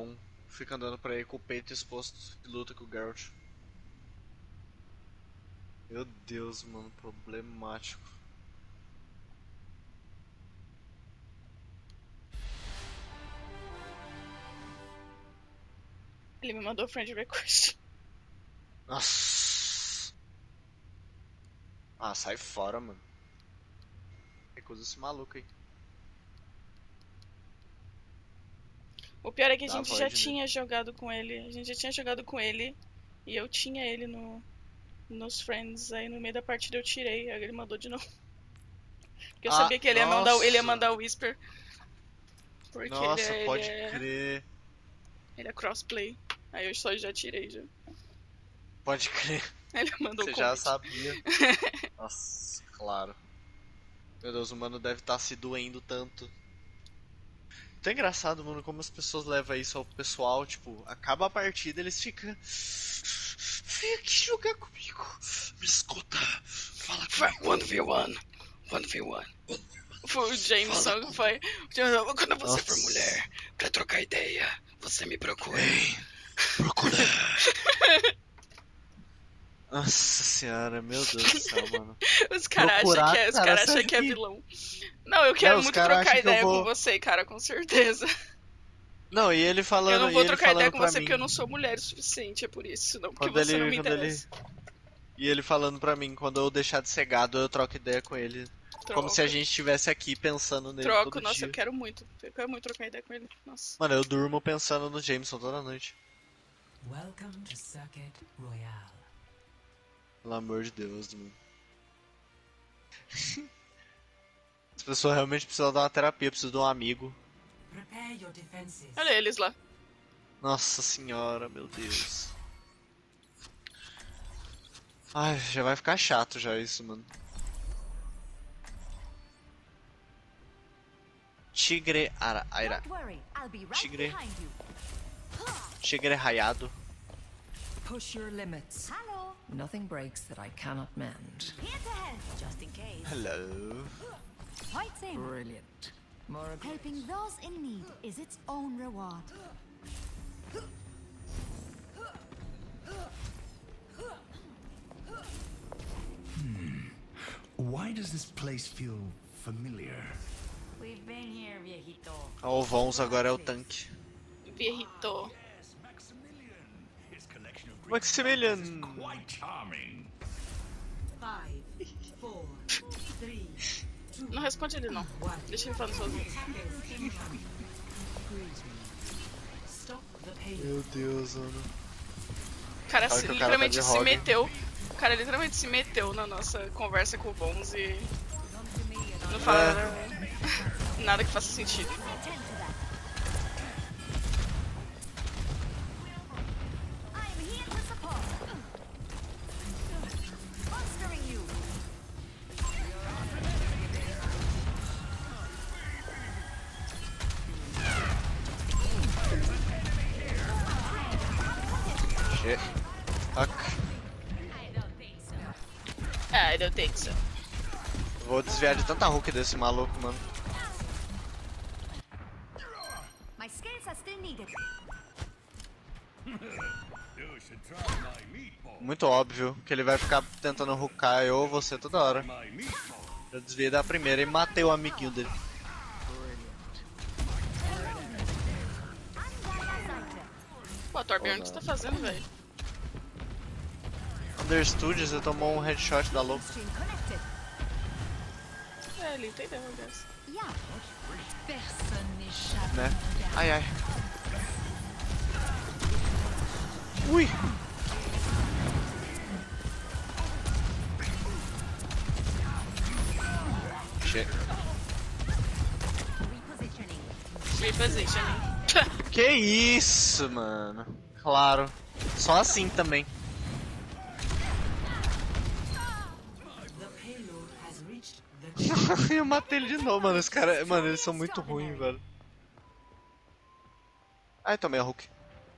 Fica andando por aí com o peito exposto e luta com o Geralt. Meu Deus, mano, problemático. Ele me mandou friend request. Nossa. Ah, sai fora, mano. Recusa esse maluco aí. O pior é que a Dá gente void, já né? tinha jogado com ele. A gente já tinha jogado com ele. E eu tinha ele nos friends. Aí no meio da partida eu tirei. Aí ele mandou de novo. Porque eu sabia que ele ia mandar o Whisper. Porque Nossa, pode crer. ele é crossplay. Aí eu só já tirei já. Pode crer. Ele mandou Você o já convite. sabia. Nossa, claro. Meu Deus, o mano deve estar se doendo tanto. Tão engraçado, mano, como as pessoas levam isso ao pessoal, tipo, acaba a partida eles ficam. Vem aqui jogar comigo. Me escuta. Fala comigo. 1v1. 1v1. Foi o Jameson que foi. Quando você for mulher, pra trocar ideia, você me procura. Procura. Nossa senhora, meu Deus do céu, mano. Os caras acham que é vilão. Não, eu quero muito trocar ideia com você, cara, com certeza. Não, e ele falando. Eu não vou trocar ideia com você mim. porque eu não sou mulher o suficiente, é por isso, não porque Quando você não me interessa. E ele falando pra mim, quando eu deixar de ser gado, eu troco ideia com ele. Como se a gente estivesse aqui pensando nele todo nossa, dia. eu quero muito trocar ideia com ele, nossa. Mano, eu durmo pensando no Jameson toda noite. Welcome to Circuit Royale. Pelo amor de Deus, mano. As pessoas realmente precisam dar uma terapia, precisam de um amigo. Prepare your defenses. Olha eles lá. Nossa senhora, meu Deus. Ai, já vai ficar chato já isso, mano. Tigre Aira. Tigre. Tigre raiado. Push your limits. Hello. Nothing breaks that I cannot mend. Here to help, just in case. Hello. Points in. Brilliant. More of Helping those in need is its own reward. Why does this place feel familiar? We've been here, viejito. O Vons agora é o tanque. Viejito. Yes, Maximilian. His collection of Maximilian. is quite charming. 5, 4, 3, Não responde ele não. Deixa ele falando sozinho. Stop the payload. Meu Deus, mano. O cara Fala que o cara literalmente tá de se hobby. meteu. O cara literalmente se meteu na nossa conversa com o Bones e não fala nada que faça sentido. Attend to that. I'm here to support. Monstering you. Shit. Fuck. I don't think so. Vou desviar de tanta hook desse maluco, mano. My skills are still needed. You should try my meatball. Muito óbvio que ele vai ficar tentando hoocar eu ou você toda hora. My meatball. Eu desviei da primeira e matei o amiguinho dele. Pô, Torbjorn, o que você tá fazendo, velho? Understood, você tomou um headshot da louca. Stream connected. É, ele entendeu, I guess. Yeah. Né? Ai ai. Ui! Shit. Repositioning. Repositioning. Que isso, mano. Claro. Só assim também. The payload has reached the Eu matei ele de novo, mano. Os caras, mano, eles são muito ruins, velho. Ai, tomei a hook.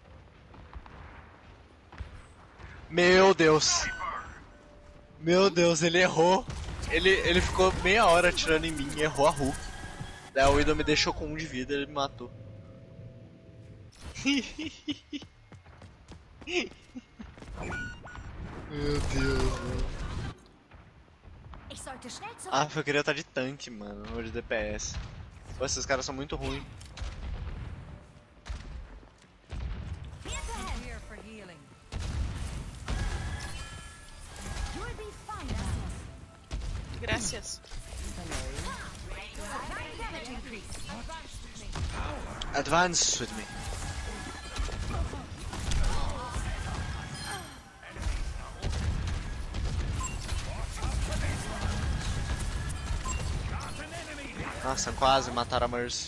Meu Deus. Meu Deus, ele errou. Ele ficou meia hora atirando em mim e errou a hook. Daí o Widow me deixou com 1 de vida e ele me matou. Meu Deus, mano. Ich sollte schnell zurück. Ah, eu queria estar de tanque, mano, ou de DPS. Pô, esses caras são muito ruins. Here for healing. You'll be fine. Graças. Damage increase. Advance with me. Nossa, quase mataram a Mercy.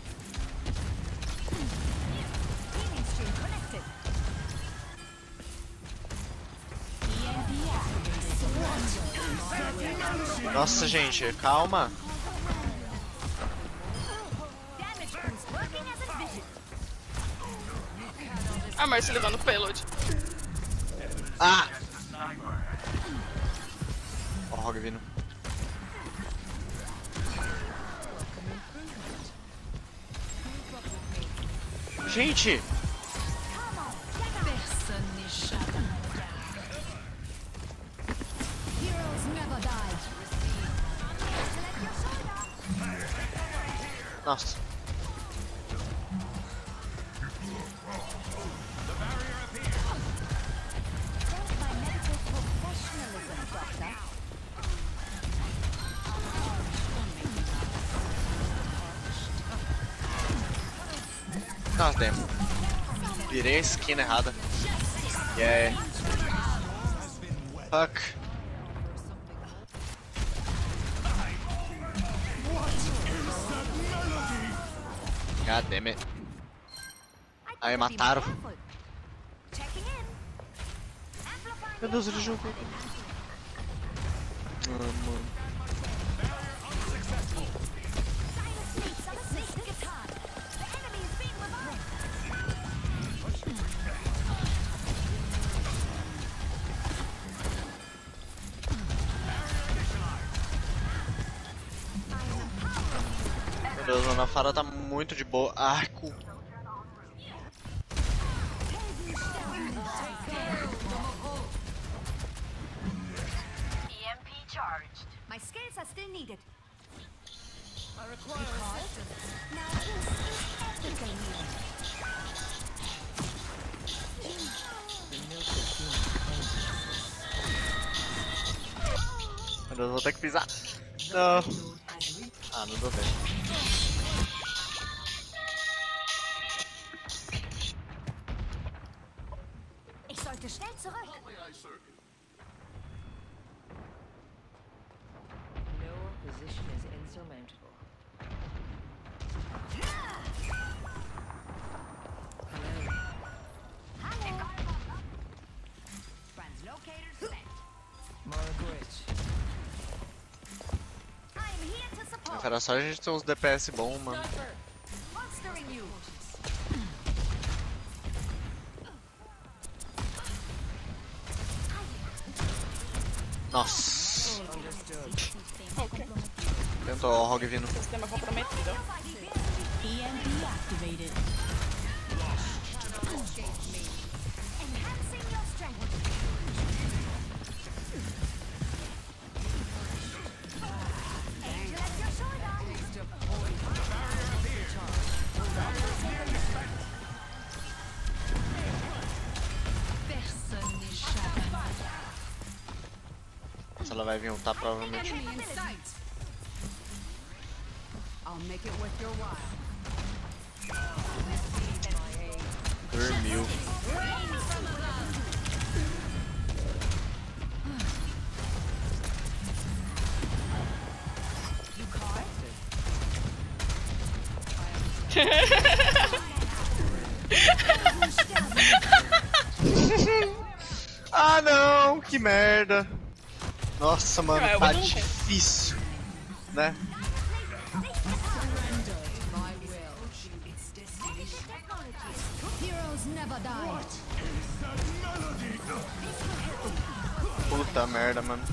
Healing stream connected. Nossa, gente, calma. Damage boost working as envisioned. A Mercy levando o payload. Ah! Ó, o Rogue vindo. Gente! Heroes never die. Nossa. Thank my medical professionalism, doctor. Nossa, damn. Virei a esquina errada. Yeah. Fuck. God damn it. Aí mataram. Checking in. Amplifying. Meu Deus, ele jogou. Ah, mano. Sneak guitar. The enemy is being revived. Meu Deus, mano, a Fara tá muito de boa. Ah, cu. EMP charged. My skills are still needed. I require assistance. Now this is ethical healing. Meu Deus, vou ter que pisar. Não. Ah, não deu bem. Ich sollte schnell zurück. No opposition is insurmountable. Translocator set. Margaret. I'm here to support. Era só a gente ter uns DPS bons, mano. Monstering you. Nossa. Ok. Tentou o Rogue vindo. Sistema comprometido. EMP activated. Enhancing your strength. Angel at your shoulder. Personne n'échappe. Nossa, ela vai vir ultar provavelmente. Enemy in sight. I'll make it worth your while. Dormiu. Ah não, que merda. Nossa, mano, Ah, eu tá não- difícil, né? Heroes never die. Puta merda, mano.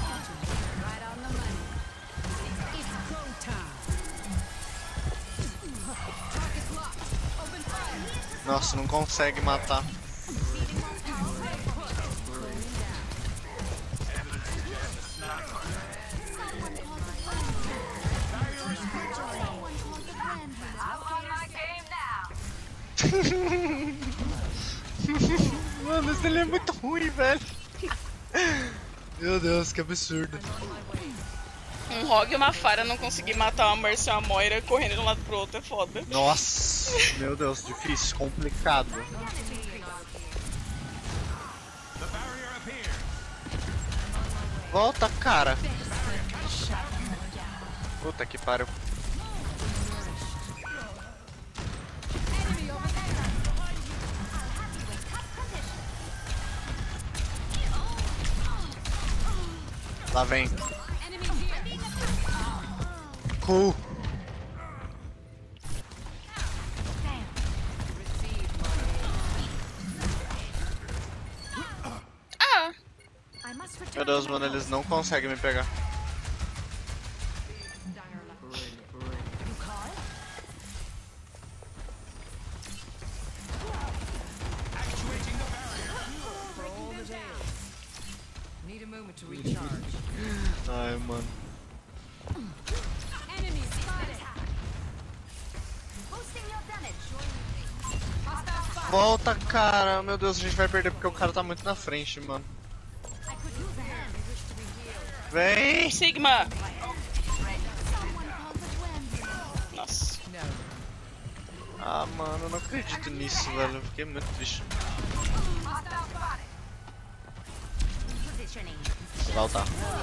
Right on the money. It's go time. Nossa, não consegue matar. Mano, esse ele é muito ruim, velho. Meu Deus, que absurdo. Um Rogue e uma Pharah não conseguir matar uma Mercy e uma Moira correndo de um lado pro outro é foda. Nossa, meu Deus, difícil, complicado. Volta, cara. Puta que pariu. Lá vem. Cool. Ah! Meu Deus, mano, eles não conseguem me pegar. Need a moment to recharge. Ai, mano. Volta, cara. Meu Deus, a gente vai perder porque o cara tá muito na frente, mano. Vem! Sigma! Nossa. Ah, mano, eu não acredito nisso, velho. Eu fiquei muito triste. Volta.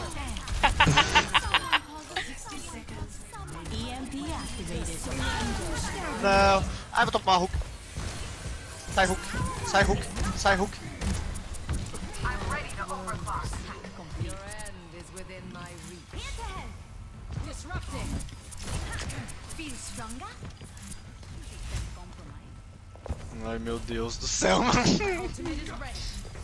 Não. Ai, vou tomar hook. Sai hook. Sai hook. Sai hook. Your end is within my reach. Disrupting. Feel stronger? Ai, meu Deus do céu, mano. Ultimate is ready.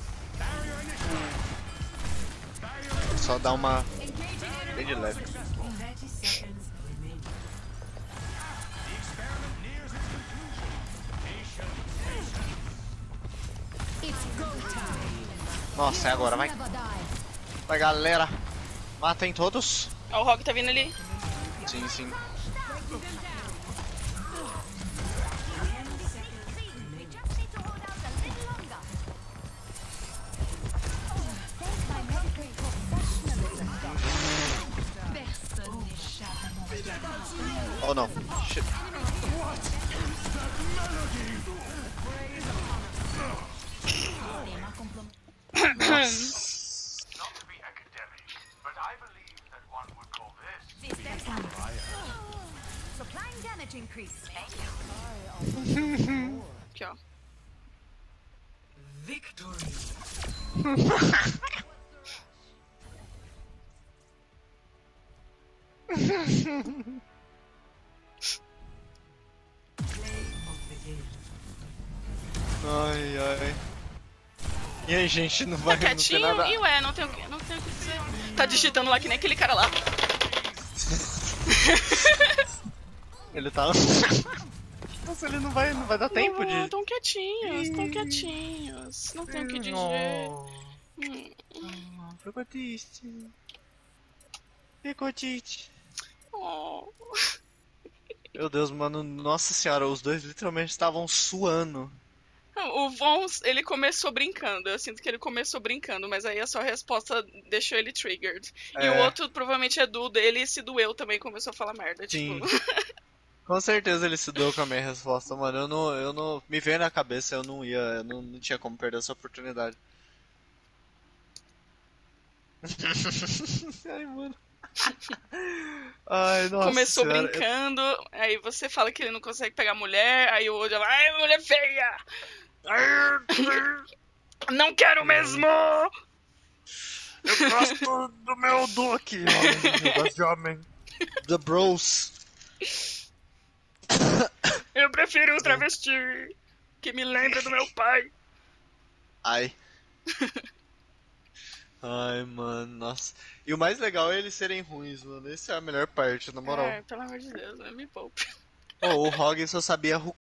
Só dá uma bem de leve. 30 seconds remaining. It's go time. Nossa, é agora, vai. Vai, galera. Matem todos. Ó, o Rogue tá vindo ali. Sim, sim. We just need to hold out a little longer. Thank my medical professionalism, doctor. Oh, não. Shit. Not to be academic, but I believe that one would call this Supplying damage increase. Aqui, ó. victory. Ai, ai. E aí, gente, não vai Tá não tem quietinho? nada. E ué, não tem o que dizer. Tá digitando lá que nem aquele cara lá. Ele tá. Nossa, ele não vai dar tempo de. Tão quietinhos, tão quietinhos. Não tem o que dizer. Ficou triste. Ficou triste. Oh. Meu Deus, mano, nossa senhora, os dois literalmente estavam suando. O Von, ele começou brincando. Eu sinto que ele começou brincando, mas aí a sua resposta deixou ele triggered. E o outro provavelmente é do dele e se doeu também, começou a falar merda. Sim. Tipo. Com certeza ele se deu com a minha resposta, mano. Eu não. Me veio na cabeça, eu não tinha como perder essa oportunidade. Ai, mano. Ai, nossa. Começou senhora, brincando, aí você fala que ele não consegue pegar mulher, aí o outro fala, ai, mulher feia! Não quero mesmo! Eu gosto do meu Duque, homem. Eu gosto de homem. The Bros. Eu prefiro o travesti, que me lembra do meu pai. Ai. Ai, mano, nossa. E o mais legal é eles serem ruins, mano. Essa é a melhor parte, na moral. É, pelo amor de Deus, né? Me poupe. Oh, o Rogue só sabia